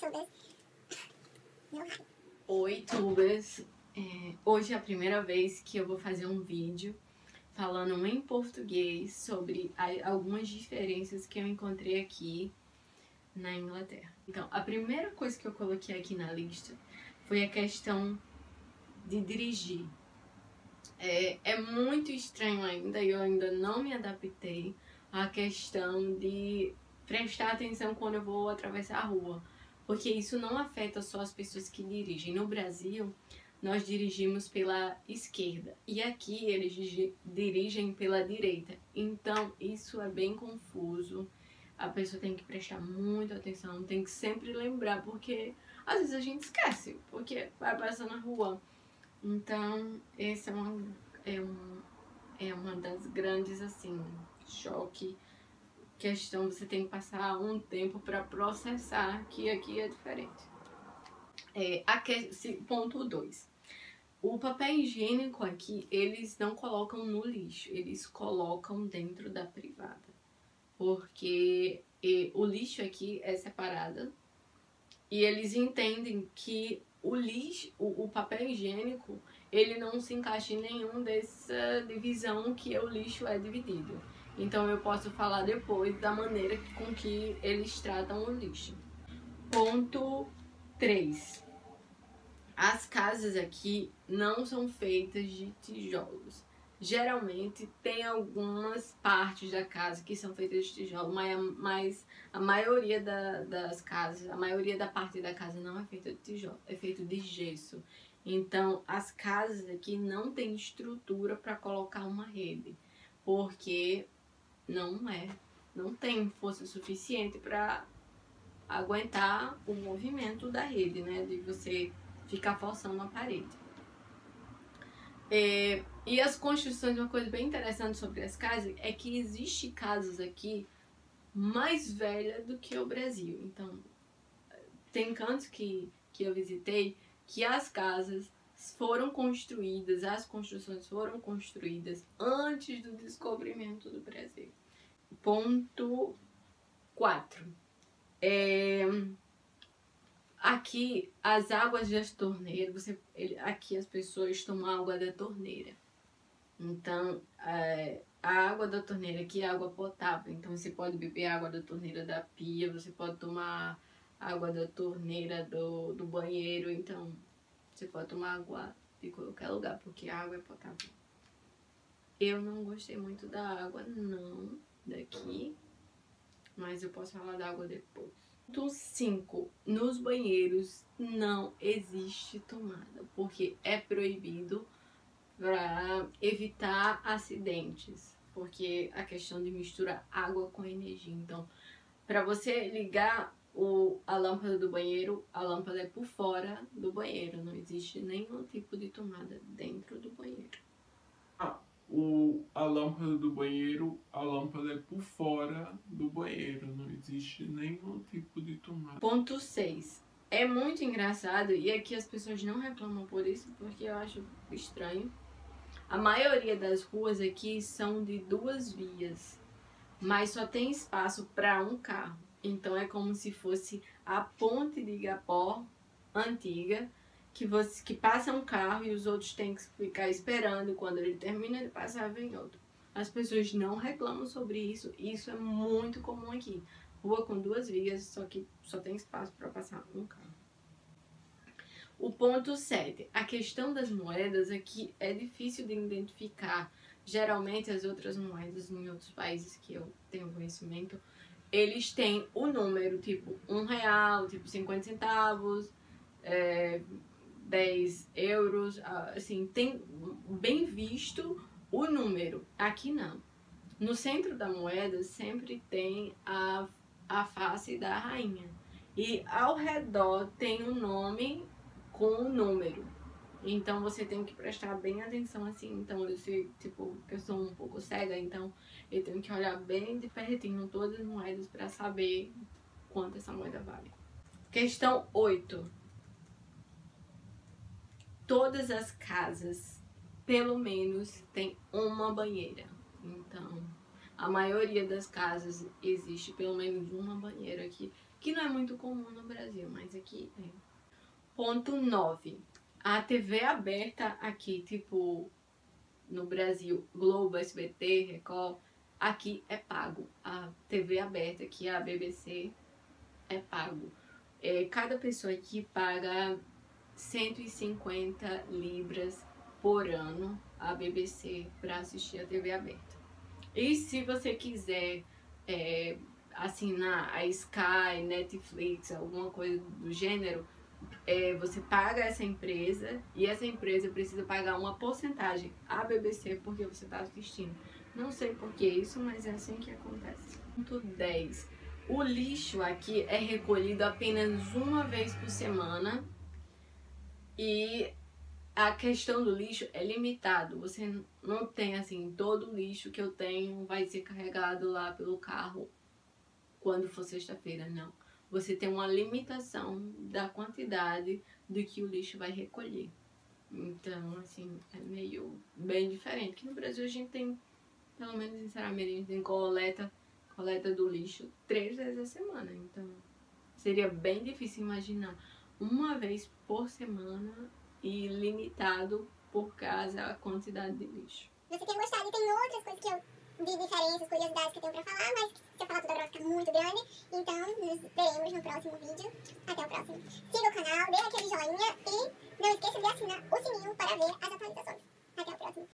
tubers. Oi, tubers! Hoje é a primeira vez que eu vou fazer um vídeo falando em português sobre algumas diferenças que eu encontrei aqui na Inglaterra. Então, a primeira coisa que eu coloquei aqui na lista foi a questão de dirigir. É muito estranho ainda, e eu ainda não me adaptei à questão de prestar atenção quando eu vou atravessar a rua, porque isso não afeta só as pessoas que dirigem. No Brasil, nós dirigimos pela esquerda e aqui eles dirigem pela direita, então isso é bem confuso. A pessoa tem que prestar muita atenção, tem que sempre lembrar, porque às vezes a gente esquece, porque vai passando na rua. Então, essa é uma das grandes, assim, choque. Questão, você tem que passar um tempo para processar que aqui é diferente. Ponto 2. O papel higiênico aqui, eles não colocam no lixo, eles colocam dentro da privada. Porque o lixo aqui é separado e eles entendem que o papel higiênico, ele não se encaixa em nenhum dessa divisão que o lixo é dividido. Então eu posso falar depois da maneira com que eles tratam o lixo. Ponto 3. As casas aqui não são feitas de tijolos. Geralmente tem algumas partes da casa que são feitas de tijolo, mas a maioria das casas, a maioria da parte da casa não é feita de tijolo, é feito de gesso. Então as casas aqui não tem estrutura para colocar uma rede, porque não tem força suficiente para aguentar o movimento da rede, né, de você ficar forçando a parede. E as construções, uma coisa bem interessante sobre as casas é que existe casas aqui mais velhas do que o Brasil. Então, tem cantos que eu visitei que as casas foram construídas, as construções foram construídas antes do descobrimento do Brasil. Ponto 4. Aqui, as águas das torneiras, aqui as pessoas tomam água da torneira. Então, a água da torneira aqui é água potável. Então, você pode beber água da torneira da pia, você pode tomar água da torneira do banheiro. Então, você pode tomar água de qualquer lugar, porque a água é potável. Eu não gostei muito da água, não, daqui, mas eu posso falar da água depois. Ponto 5. Nos banheiros não existe tomada, porque é proibido para evitar acidentes, porque a questão de misturar água com energia. Então, para você ligar a lâmpada do banheiro, a lâmpada é por fora do banheiro, não existe nenhum tipo de tomada dentro do banheiro. A lâmpada do banheiro, a lâmpada é por fora do banheiro, não existe nenhum tipo de tomada. Ponto 6. É muito engraçado, e aqui as pessoas não reclamam por isso, porque eu acho estranho. A maioria das ruas aqui são de 2 vias, mas só tem espaço para um carro. Então é como se fosse a ponte de Igapó antiga, que passa um carro e os outros têm que ficar esperando, e quando ele termina de passar vem outro. As pessoas não reclamam sobre isso, e isso é muito comum aqui. Rua com 2 vias, só que só tem espaço para passar um carro. O ponto 7. A questão das moedas aqui é difícil de identificar. Geralmente as outras moedas em outros países que eu tenho conhecimento, eles têm o número, tipo R$1, tipo 50 centavos, 10 euros, assim, tem bem visto o número. Aqui não. No centro da moeda sempre tem a face da rainha. E ao redor tem o nome com o número. Então você tem que prestar bem atenção assim. Então eu sou um pouco cega, então eu tenho que olhar bem de pertinho todas as moedas para saber quanto essa moeda vale. Questão 8. Todas as casas, pelo menos, tem uma banheira. Então, a maioria das casas existe pelo menos uma banheira aqui. que não é muito comum no Brasil, mas aqui é. Ponto 9. A TV aberta aqui, tipo, no Brasil, Globo, SBT, Record, aqui é pago. A TV aberta aqui, a BBC, é pago. Cada pessoa aqui paga 150 libras por ano a BBC para assistir a TV aberta. E se você quiser assinar a Sky, Netflix, alguma coisa do gênero, você paga essa empresa e essa empresa precisa pagar uma porcentagem à BBC porque você está assistindo. Não sei por que isso, mas é assim que acontece. Ponto 10. O lixo aqui é recolhido apenas uma vez por semana e a questão do lixo é limitado. Você não tem assim, todo o lixo que eu tenho vai ser carregado lá pelo carro quando for sexta-feira, não. Você tem uma limitação da quantidade do que o lixo vai recolher. Então, assim, é meio bem diferente. Que no Brasil a gente tem, pelo menos em Sarameri, a gente tem coleta do lixo 3 vezes a semana. Então, seria bem difícil imaginar uma vez por semana e limitado por causa da quantidade de lixo. Você tem gostado e tem outras coisas que eu de diferenças, curiosidades que eu tenho pra falar, mas se eu falar tudo agora fica muito grande. Então, nos veremos no próximo vídeo. Até o próximo. Siga o canal, dê aquele joinha e não esqueça de assinar o sininho para ver as atualizações.